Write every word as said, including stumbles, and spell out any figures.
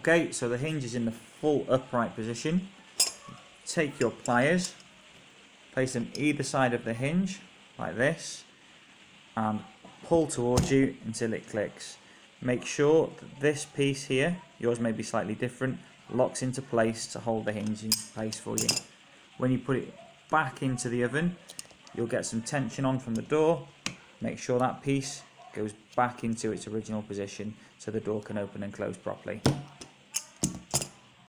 Okay, so the hinge is in the full upright position. Take your pliers, place them either side of the hinge like this, and pull towards you until it clicks. Make sure that this piece here, yours may be slightly different, locks into place to hold the hinge in place for you. When you put it back into the oven, you'll get some tension on from the door. Make sure that piece goes back into its original position so the door can open and close properly.